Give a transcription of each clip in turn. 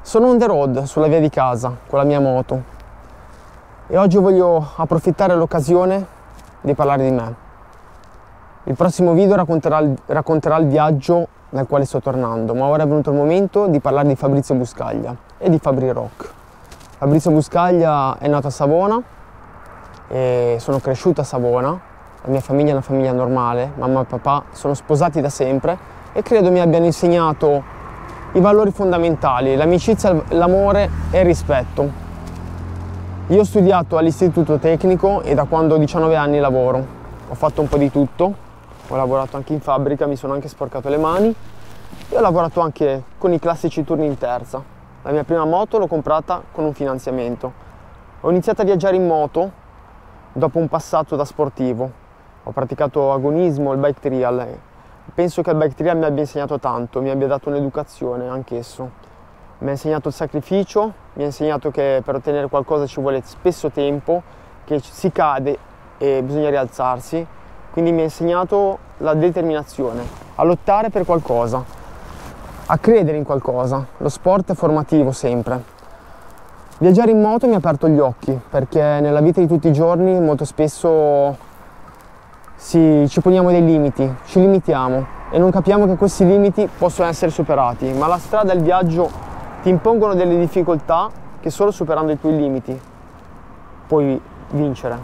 Sono on the road sulla via di casa con la mia moto e oggi voglio approfittare dell'occasione di parlare di me. Il prossimo video racconterà il viaggio dal quale sto tornando, ma ora è venuto il momento di parlare di Fabrizio Buscaglia e di Fabri Rock. Fabrizio Buscaglia è nato a Savona e sono cresciuto a Savona. La mia famiglia è una famiglia normale, mamma e papà sono sposati da sempre e credo mi abbiano insegnato i valori fondamentali, l'amicizia, l'amore e il rispetto. Io ho studiato all'istituto tecnico e da quando ho 19 anni lavoro. Ho fatto un po' di tutto, ho lavorato anche in fabbrica, mi sono anche sporcato le mani e ho lavorato anche con i classici turni in terza. La mia prima moto l'ho comprata con un finanziamento. Ho iniziato a viaggiare in moto dopo un passato da sportivo. Ho praticato agonismo, il bike trial. Penso che il bike trial mi abbia insegnato tanto, mi abbia dato un'educazione anch'esso. Mi ha insegnato il sacrificio, mi ha insegnato che per ottenere qualcosa ci vuole spesso tempo, che si cade e bisogna rialzarsi. Quindi mi ha insegnato la determinazione, a lottare per qualcosa, a credere in qualcosa. Lo sport è formativo sempre. Viaggiare in moto mi ha aperto gli occhi, perché nella vita di tutti i giorni molto spesso ci poniamo dei limiti, ci limitiamo e non capiamo che questi limiti possono essere superati, ma la strada e il viaggio ti impongono delle difficoltà che solo superando i tuoi limiti puoi vincere.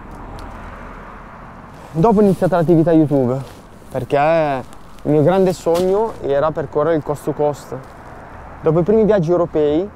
Dopo ho iniziato l'attività YouTube, perché il mio grande sogno era percorrere il coast to coast. Dopo i primi viaggi europei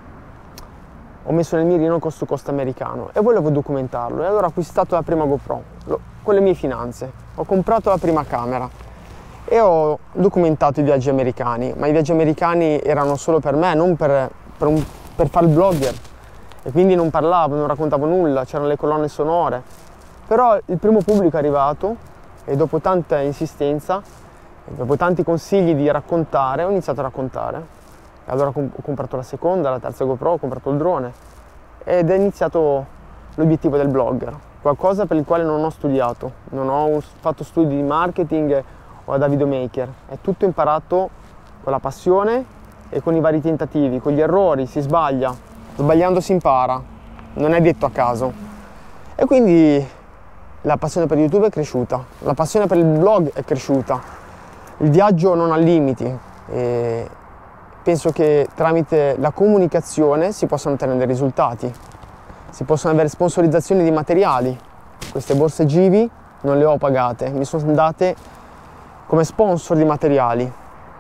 ho messo nel mirino il coast to coast americano e volevo documentarlo, e allora ho acquistato la prima GoPro con le mie finanze, ho comprato la prima camera e ho documentato i viaggi americani, ma i viaggi americani erano solo per me, non per fare il blogger, e quindi non parlavo, non raccontavo nulla, c'erano le colonne sonore. Però il primo pubblico è arrivato e dopo tanta insistenza, dopo tanti consigli di raccontare, ho iniziato a raccontare. E allora ho comprato la seconda, la terza GoPro, ho comprato il drone ed è iniziato l'obiettivo del blogger, qualcosa per il quale non ho studiato, non ho fatto studi di marketing o da videomaker, è tutto imparato con la passione e con i vari tentativi, con gli errori, si sbaglia, sbagliando si impara, non è detto a caso. E quindi la passione per YouTube è cresciuta, la passione per il blog è cresciuta, il viaggio non ha limiti e penso che tramite la comunicazione si possano ottenere dei risultati, si possono avere sponsorizzazioni di materiali. Queste borse Givi non le ho pagate, mi sono date come sponsor di materiali,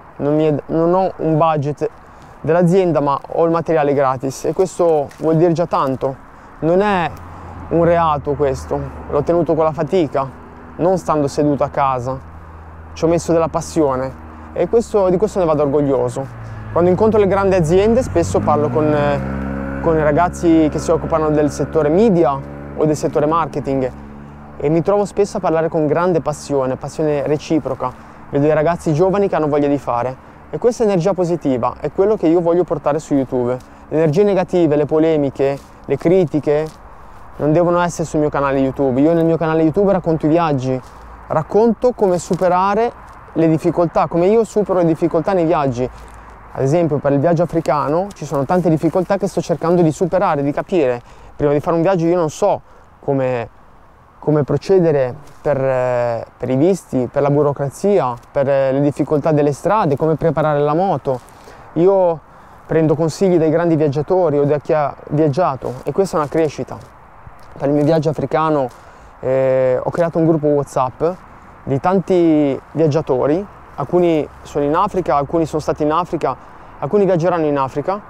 non ho un budget dell'azienda ma ho il materiale gratis e questo vuol dire già tanto. Non è un reato questo, l'ho ottenuto con la fatica, non stando seduto a casa, ci ho messo della passione e di questo ne vado orgoglioso. Quando incontro le grandi aziende spesso parlo con i ragazzi che si occupano del settore media o del settore marketing e mi trovo spesso a parlare con grande passione reciproca. Vedo i ragazzi giovani che hanno voglia di fare e questa energia positiva è quello che io voglio portare su YouTube. Le energie negative, le polemiche, le critiche non devono essere sul mio canale YouTube. Io nel mio canale YouTube racconto i viaggi, racconto come superare le difficoltà, come io supero le difficoltà nei viaggi. Ad esempio per il viaggio africano ci sono tante difficoltà che sto cercando di superare, di capire. Prima di fare un viaggio io non so come procedere per i visti, per la burocrazia, per le difficoltà delle strade, come preparare la moto. Io prendo consigli dai grandi viaggiatori o da chi ha viaggiato e questa è una crescita. Per il mio viaggio africano ho creato un gruppo WhatsApp di tanti viaggiatori. Alcuni sono in Africa, alcuni sono stati in Africa, alcuni viaggeranno in Africa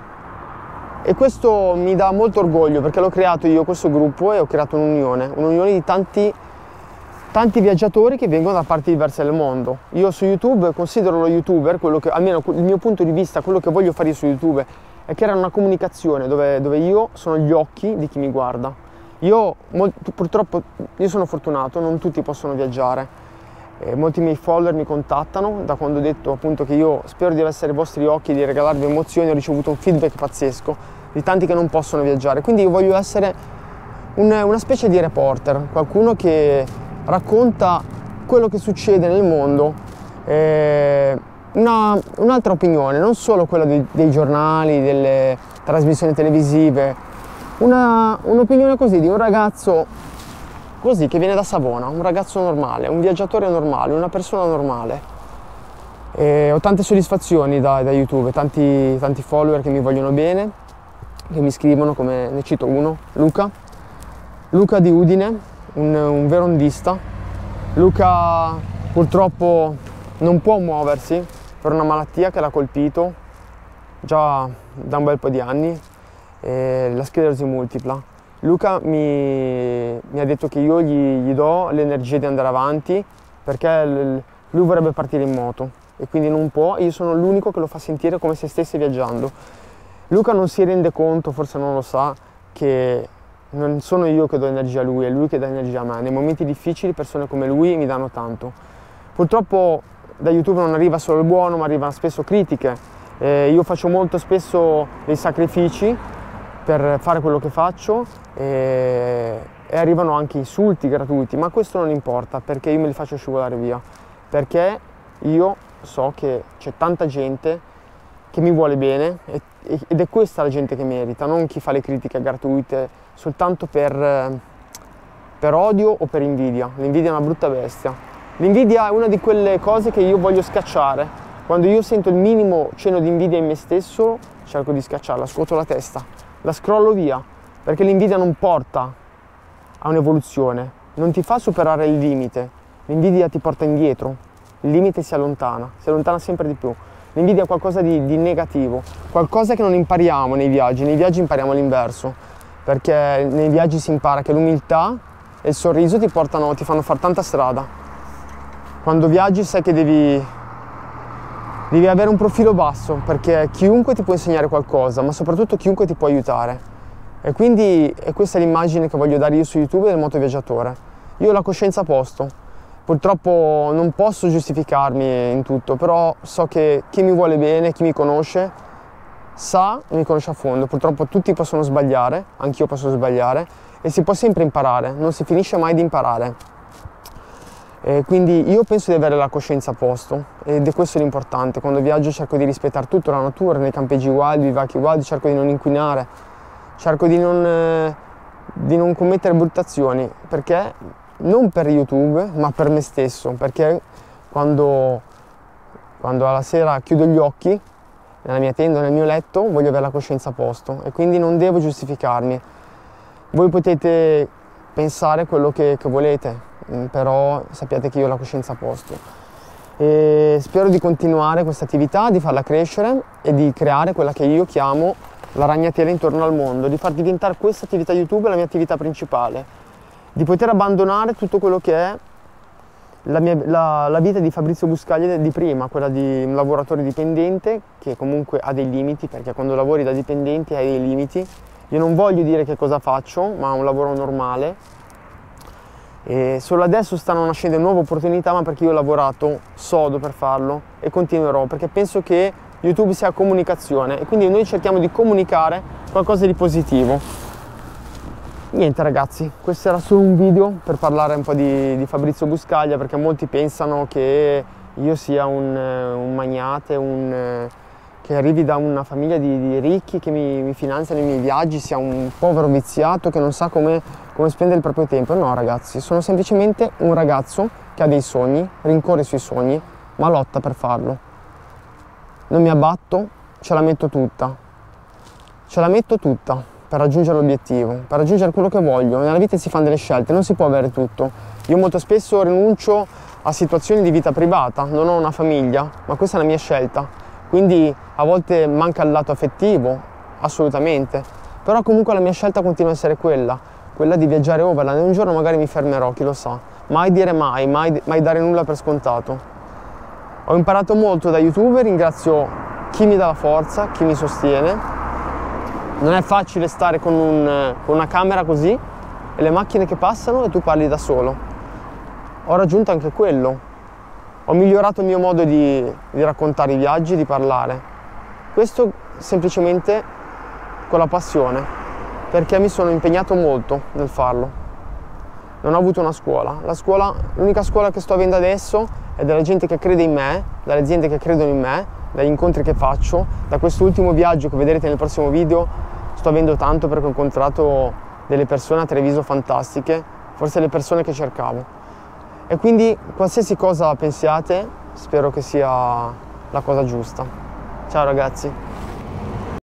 e questo mi dà molto orgoglio perché l'ho creato io questo gruppo e ho creato un'unione di tanti viaggiatori che vengono da parti diverse del mondo. Io su YouTube considero lo YouTuber, almeno il mio punto di vista, quello che voglio fare io su YouTube è creare una comunicazione dove io sono gli occhi di chi mi guarda. Purtroppo io sono fortunato, non tutti possono viaggiare. Molti miei follower mi contattano da quando ho detto appunto che io spero di essere i vostri occhi, di regalarvi emozioni. Ho ricevuto un feedback pazzesco di tanti che non possono viaggiare, quindi io voglio essere una specie di reporter, qualcuno che racconta quello che succede nel mondo un'altra opinione, non solo quella dei giornali, delle trasmissioni televisive, un'opinione così di un ragazzo così che viene da Savona, un ragazzo normale, un viaggiatore normale, una persona normale. E ho tante soddisfazioni da YouTube, tanti follower che mi vogliono bene, che mi scrivono, come ne cito uno, Luca di Udine, un verondista. Luca purtroppo non può muoversi per una malattia che l'ha colpito già da un bel po' di anni, la sclerosi multipla. Luca mi ha detto che io gli do l'energia di andare avanti, perché lui vorrebbe partire in moto e quindi non può, e io sono l'unico che lo fa sentire come se stesse viaggiando. Luca non si rende conto, forse non lo sa, che non sono io che do energia a lui, è lui che dà energia a me. Nei momenti difficili persone come lui mi danno tanto. Purtroppo da YouTube non arriva solo il buono, ma arrivano spesso critiche. Io faccio molto spesso dei sacrifici per fare quello che faccio e arrivano anche insulti gratuiti, ma questo non importa, perché io me li faccio scivolare via, perché io so che c'è tanta gente che mi vuole bene ed è questa la gente che merita, non chi fa le critiche gratuite soltanto per odio o per invidia. L'invidia è una brutta bestia. L'invidia è una di quelle cose che io voglio scacciare. Quando io sento il minimo cenno di invidia in me stesso, cerco di scacciarla, scuoto la testa, la scrollo via, perché l'invidia non porta a un'evoluzione, non ti fa superare il limite, l'invidia ti porta indietro, il limite si allontana sempre di più. L'invidia è qualcosa di negativo, qualcosa che non impariamo nei viaggi impariamo l'inverso, perché nei viaggi si impara che l'umiltà e il sorriso ti fanno fare tanta strada. Quando viaggi sai che devi avere un profilo basso, perché chiunque ti può insegnare qualcosa, ma soprattutto chiunque ti può aiutare. E quindi è questa l'immagine che voglio dare io su YouTube del motoviaggiatore. Io ho la coscienza a posto. Purtroppo non posso giustificarmi in tutto, però so che chi mi vuole bene, chi mi conosce, mi conosce a fondo. Purtroppo tutti possono sbagliare, anch'io posso sbagliare, e si può sempre imparare, non si finisce mai di imparare. E quindi io penso di avere la coscienza a posto, ed è questo l'importante. Quando viaggio cerco di rispettare tutto, la natura, nei campeggi wild, vivacchi wild, cerco di non inquinare, cerco di non commettere brutte azioni, perché non per YouTube, ma per me stesso, perché quando alla sera chiudo gli occhi, nella mia tenda, nel mio letto, voglio avere la coscienza a posto e quindi non devo giustificarmi. Voi potete pensare quello che volete, però sappiate che io ho la coscienza a posto. E spero di continuare questa attività, di farla crescere e di creare quella che io chiamo la ragnatela intorno al mondo, di far diventare questa attività YouTube la mia attività principale, di poter abbandonare tutto quello che è la vita di Fabrizio Buscaglia di prima, quella di un lavoratore dipendente che comunque ha dei limiti, perché quando lavori da dipendente hai dei limiti. Io non voglio dire che cosa faccio, ma un lavoro normale. E solo adesso stanno nascendo nuove opportunità, ma perché io ho lavorato sodo per farlo e continuerò, perché penso che YouTube sia comunicazione e quindi noi cerchiamo di comunicare qualcosa di positivo. Niente ragazzi, questo era solo un video per parlare un po' di Fabrizio Buscaglia, perché molti pensano che io sia un magnate, che arrivi da una famiglia di ricchi che mi finanziano i miei viaggi, sia un povero viziato che non sa come spendere il proprio tempo. No ragazzi, sono semplicemente un ragazzo che ha dei sogni, rincorre i suoi sogni, ma lotta per farlo. Non mi abbatto, ce la metto tutta per raggiungere l'obiettivo, per raggiungere quello che voglio. Nella vita si fanno delle scelte, non si può avere tutto. Io molto spesso rinuncio a situazioni di vita privata, non ho una famiglia, ma questa è la mia scelta. Quindi a volte manca il lato affettivo, assolutamente, però comunque la mia scelta continua a essere quella di viaggiare overland, e un giorno magari mi fermerò, chi lo sa. Mai dire mai, mai dare nulla per scontato. Ho imparato molto da YouTube, ringrazio chi mi dà la forza, chi mi sostiene. Non è facile stare con una camera così e le macchine che passano e tu parli da solo. Ho raggiunto anche quello. Ho migliorato il mio modo di raccontare i viaggi, di parlare. Questo semplicemente con la passione, perché mi sono impegnato molto nel farlo. Non ho avuto una scuola. L'unica scuola che sto avendo adesso è dalla gente che crede in me, dalle aziende che credono in me, dagli incontri che faccio, da questo ultimo viaggio che vedrete nel prossimo video. Sto avendo tanto perché ho incontrato delle persone a Treviso fantastiche, forse le persone che cercavo. E quindi qualsiasi cosa pensiate, spero che sia la cosa giusta. Ciao ragazzi.